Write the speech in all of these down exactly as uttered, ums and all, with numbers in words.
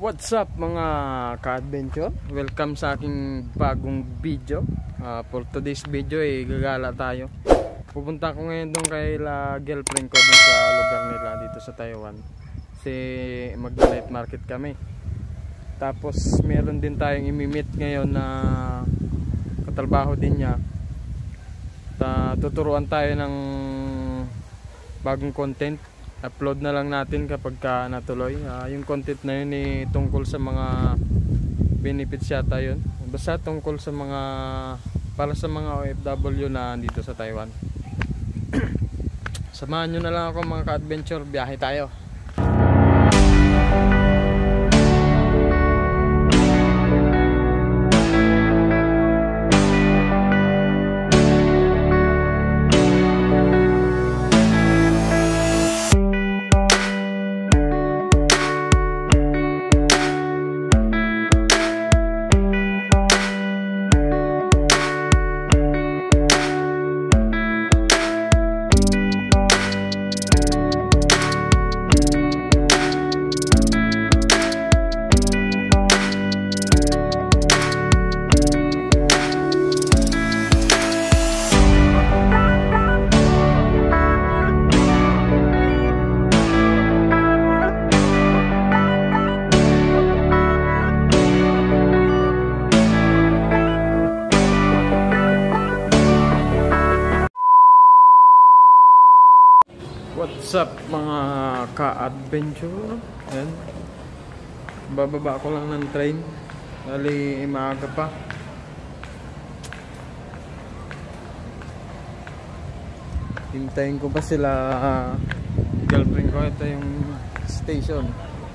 What's up mga ka-adventure? Welcome sa aking bagong video. uh, For today's video eh, gagala tayo. Pupunta ko ngayon doon kay la girlfriend ko doon sa lugar nila dito sa Taiwan. Kasi mag-night market kami. Tapos meron din tayong imi-meet ngayon na katrabaho din niya. Ta tuturuan tayo ng bagong content. Upload na lang natin kapag ka natuloy. uh, Yung content na yun eh, tungkol sa mga benefits yata yun. Basta tungkol sa mga para sa mga O F W na dito sa Taiwan. Samahan nyo na lang ako mga ka-adventure. Biyahe tayo. What's up mga ka-adventure? Ayan, bababa ko lang ng train. Dali maaga pa. Hintayin ko pa sila. uh, Girlfriend ko. Ito yung station.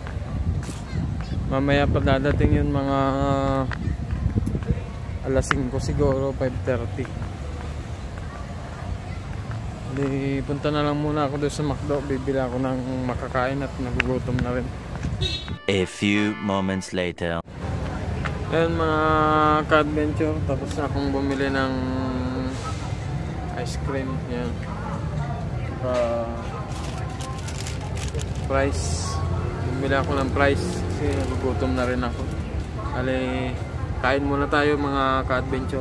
Mamaya pa dadating yun mga uh, alas singko siguro, five thirty. Di, punta na lang muna ako doon sa McDo. Bibili ako ng makakain at nagugutom na rin. A few moments later. Ayan mga ka-adventure, tapos na akong bumili ng ice cream. Yan. Uh, price. Bumili ako ng price kasi nagugutom na rin ako. Ali, kain muna tayo mga ka-adventure.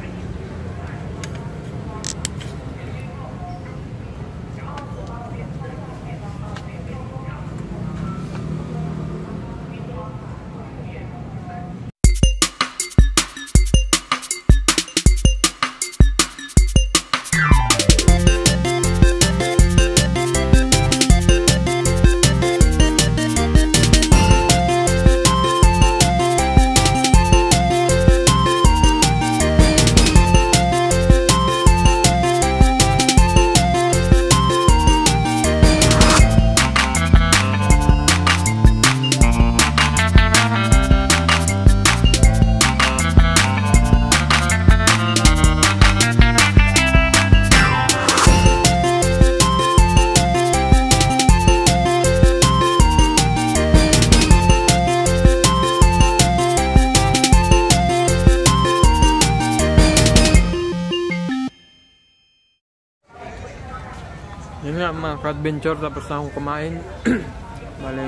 Yun nga mga ka-adventure, tapos na akong kumain. Bali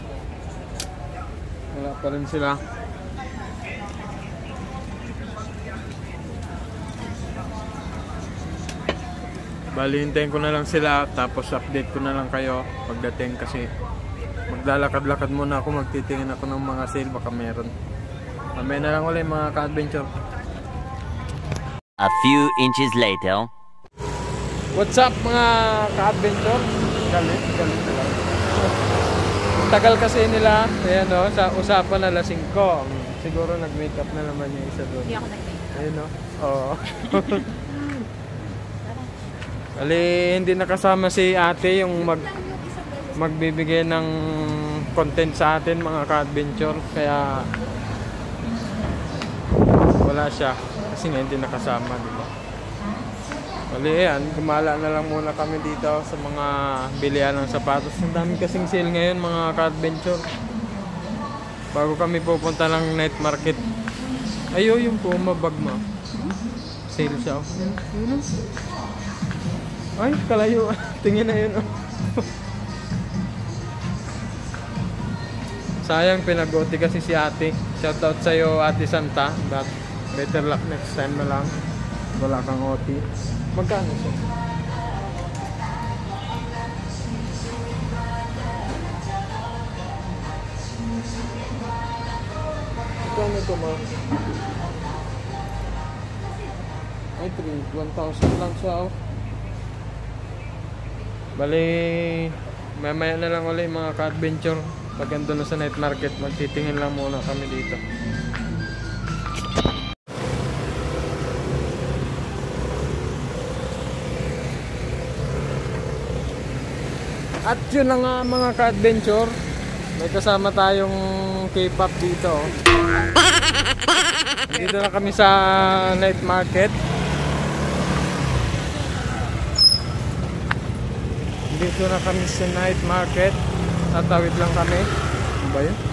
wala pa rin sila. Bali hintayin ko na lang sila, tapos update ko na lang kayo pagdating kasi maglalakad-lakad muna ako, magtitingin ako ng mga sale, baka meron. Mamaya na lang ulit mga ka-adventure. A few inches later. What's up mga ka-adventure? Galit, galit lang. Tagal kasi nila, ayan o, sa usapan na alas singko. Siguro nag-makeup na naman yung isa doon. Hindi ako nag-makeup. Ayun o. Oo. Ali, hindi nakasama si ate yung mag magbibigay ng content sa atin mga ka-adventure. Kaya wala siya. Kasi nga hindi nakasama, diba? Bali yan, gumala na lang muna kami dito sa mga bilihan ng sapatos. Ang dami kasing sale ngayon mga ka-adventure. Bago kami pupunta ng night market. Ayo yung Puma bag mo. Sale siya. Ay, kalayo. Tingin na yun. Sayang pinag-O T kasi si ate. Shoutout sa'yo ate Santa. But better luck next time na lang. Wala kang O T. Magkano siya? Magkano ito ma? Ay, one thousand lang siya oh. Bali, mamaya na lang ulit mga ka-adventure. Pag ando na sa night market, magtitingin lang muna kami dito. At yun na nga mga ka-adventure, may kasama tayong K-pop dito oh. Dito na kami sa night market. Dito na kami sa night market. Tatawid lang kami. Ano ba yun?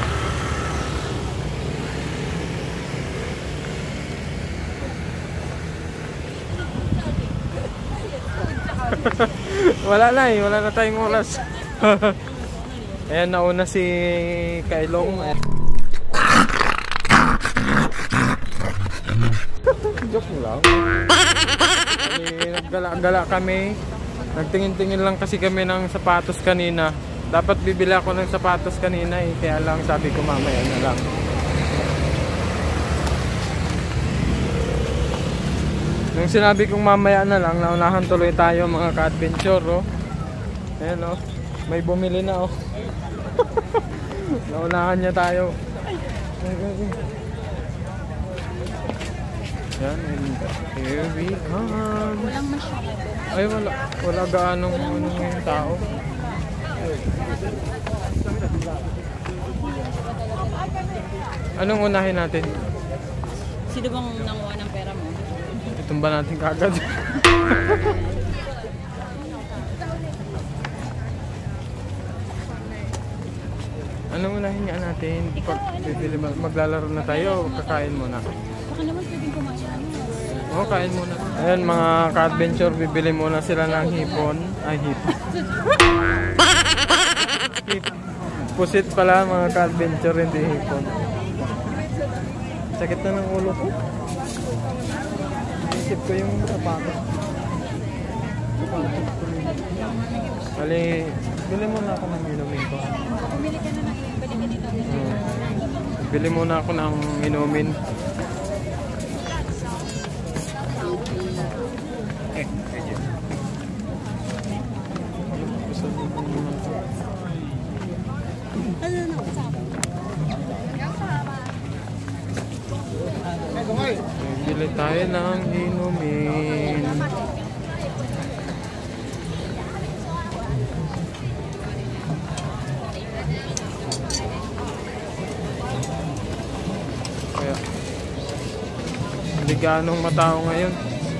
Wala na eh. Wala na tayong oras. Ayan, nauna si Kailong. Joke mo lang. Naggala-gala kami. Nagtingin-tingin lang kasi kami ng sapatos kanina. Dapat bibili ako ng sapatos kanina eh. Kaya lang sabi ko mamaya na lang. Nung sinabi kong mamaya na lang, naunahan tuloy tayo mga ka-adventure oh. Ayan oh. May bumili na oh. Naunahan niya tayo. Yan, and here we come. Walang masyado. Ay wala, wala gaanong ano yung tao. Anong unahin natin? Sino bang nanguha ng pera mo? Itumba natin kagad. Anong unahin nga natin? Pag bibili, maglalaro na tayo, kakain muna. Baka naman pwedeng kumain. Oo, oh, kain muna. Ayan mga ka-adventure, bibili muna sila ng hipon. Ay, hipon. Pusit pala mga ka-adventure, hindi hipon. Sakit na ng ulo ko. Isip ko yung sapatos. Sapatos ko. Bali, bili muna ako ng inumin ko. Bumili ka na ng bili ka dito. Hmm. Bili muna ako ng inumin. Bili tayo ng inumin. Kaya hindi ganong matao ngayon.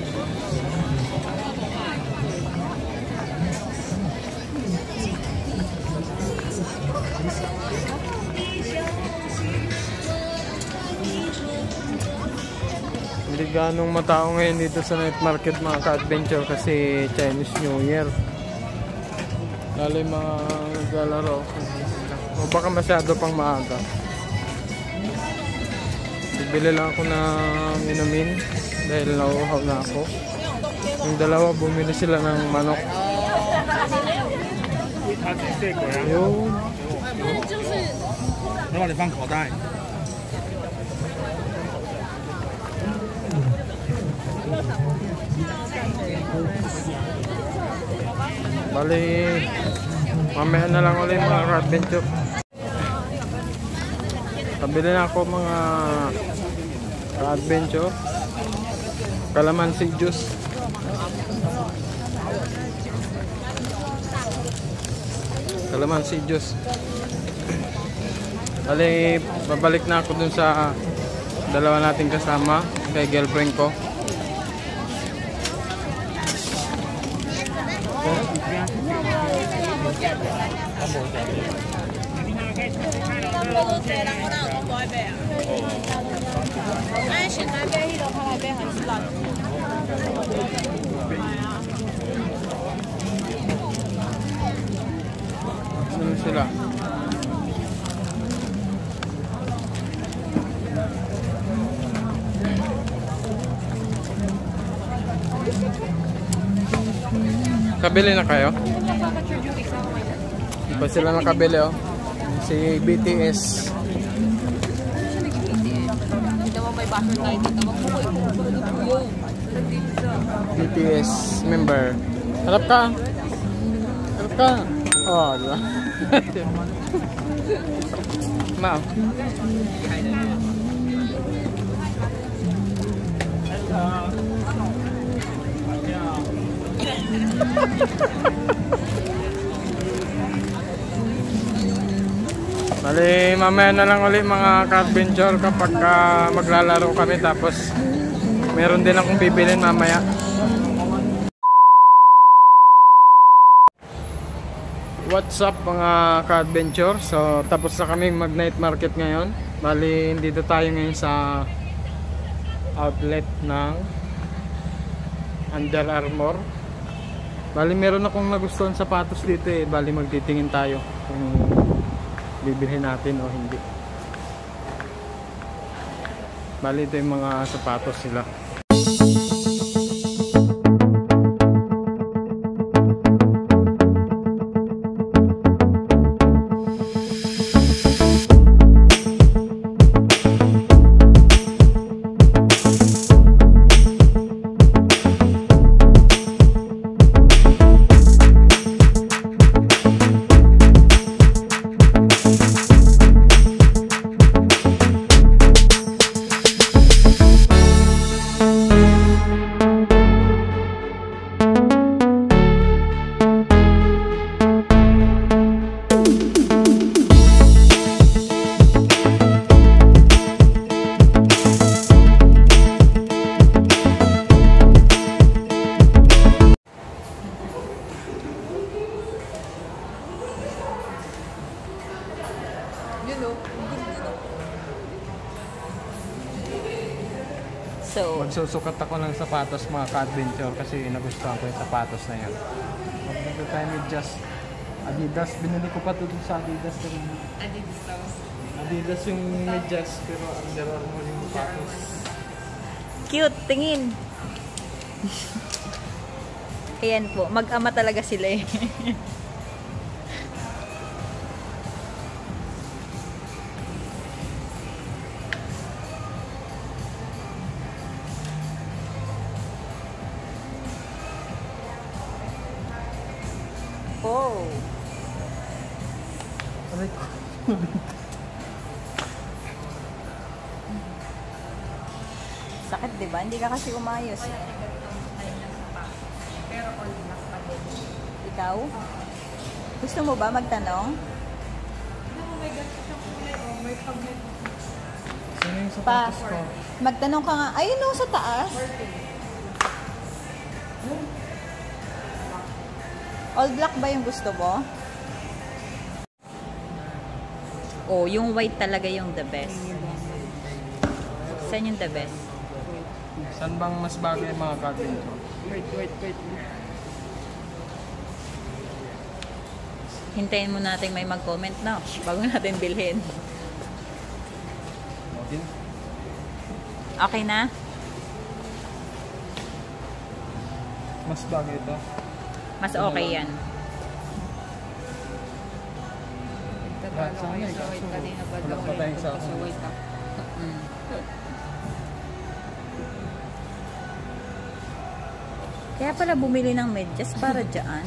Hindi ganong matao ngayon dito sa night market mga ka-adventure kasi Chinese New Year. Lalo yung mga naglalaro. O baka masyado pang maaga. Bibili lang ako ng inumin dahil nauuhaw na ako. Yung dalawa bumili sila ng manok. Ayun. Bali, mamaya na lang ulit mga ka-adventure. Kabili na ako mga ka-adventure. Kalamansi juice. Kalamansi juice. Bali, babalik na ako dun sa dalawa nating kasama kay girlfriend ko. Ano sila? Nakabili na kayo? Napaka-charge yung isa ko ngayon. Di pa sila nakabili oh. Si B T S. Siya nag-B T S. Hindi naman may basher tayo dito. Magpukoy po. Yun. B T S member. Harap ka. Harap ka. Oh, di ba? Ma'am. Bali, mamaya na lang ulit mga ka-adventure kapag uh, maglalaro kami tapos meron din akong bibilin mamaya. What's up mga ka-adventure? So tapos na kami mag night market ngayon. Bali, dito tayo ngayon sa outlet ng Under Armour. Bali, meron akong nagustuhan sapatos dito eh. Bali, magtitingin tayo kung bibilhin natin o hindi. Bali, ito yung mga sapatos sila. So, Magsusukat ako ng sapatos mga ka-adventure kasi nagustuhan ko yung sapatos na yan. Magdito tayo with just Adidas. Binili ko pa ito sa Adidas. Adidas daw. Adidas yung medyas pero Under Armour yung sapatos. Cute, tingin. Ayan po, mag-ama talaga sila eh. Oh. Aray ko. Sakit, di ba? Hindi ka kasi umayos. Ikaw? Gusto mo ba magtanong? Sino yung Pa, sapatos ko? magtanong ka nga. Ayun o, sa taas. All black ba yung gusto mo? Oh, yung white talaga yung the best. Saan yung the best? Saan bang mas bagay yung mga ka-adventure? Wait, wait, wait. Hintayin mo natin may mag-comment na bago natin bilhin. Okay. Okay na? Mas bagay ito. Mas okay yan. Lahat sa akin, kaso wala pa tayong sa akin. Mm. Kaya pala bumili ng medyas para dyan.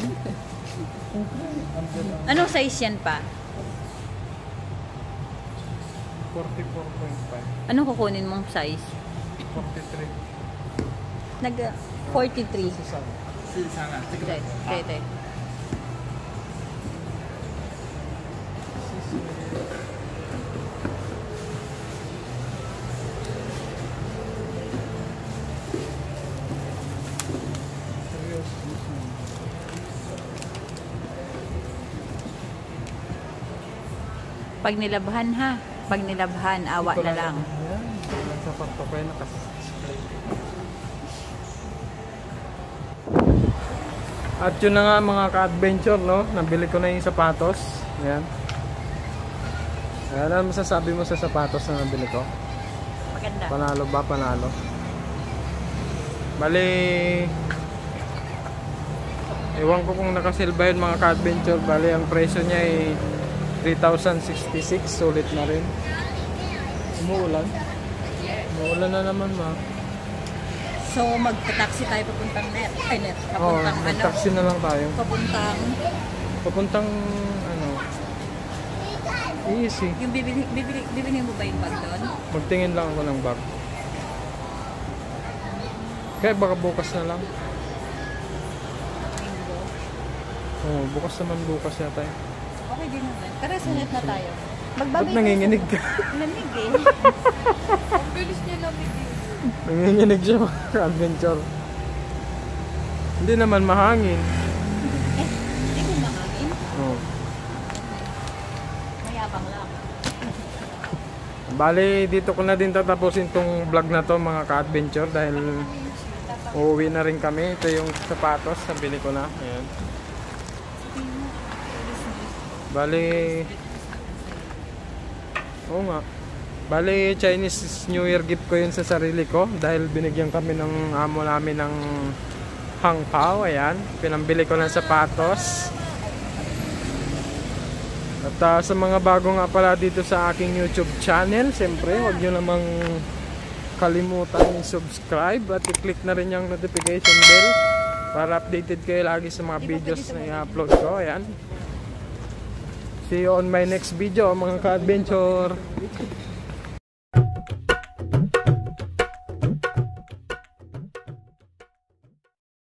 Anong size yan pa? forty-four point five. Anong kukunin mong size? forty-three. Nag forty-three. Susana. Susana. Okay, okay, okay. Pag nilabhan ha. Pag nilabhan, awa na lang. Ayan. Sa pagpapay nakasasplay. At yun na nga mga ka-adventure, no? Nabili ko na yung sapatos. Ayan. Ayan, ano masasabi mo sa sapatos na nabili ko? Maganda. Panalo ba? Panalo. Bali, Ewan ko kung nakasil ba yun mga ka-adventure. Bali ang presyo niya ay three thousand sixty-six. Sulit na rin. Umuulan. Umuulan na naman ma. So, magta-taxi tayo papuntang net. Ay, net. Oo, Papuntang ano? taxi na lang tayo. Papuntang... Papuntang ano. Easy. Yung bibili, bibili, bibili mo ba yung bag doon? Magtingin lang ako ng bag. Kaya baka bukas na lang. Oo, bukas naman bukas yata eh. Okay din naman. Tara, sa net na tayo. Ba't Magbabay nanginginig ka? Lamig eh. Ang bilis niya lamig eh. Nanginginig siya mga adventure. Hindi naman mahangin. Eh, hindi ko mahangin. Oo. Mayabang lang. Bali, dito ko na din tatapusin tong vlog na to mga ka-adventure dahil uuwi na rin kami. Ito yung sapatos, nabili ko na. Ayan. Bali, oo nga. Bali, Chinese New Year gift ko yun sa sarili ko dahil binigyan kami ng amo namin ng hang pao. Ayan, pinambili ko ng sapatos. At uh, sa mga bago nga pala dito sa aking YouTube channel, siyempre huwag nyo namang kalimutan i-subscribe at i-click na rin yung notification bell para updated kayo lagi sa mga videos na i-upload ko. Ayan. See you on my next video mga ka-adventure.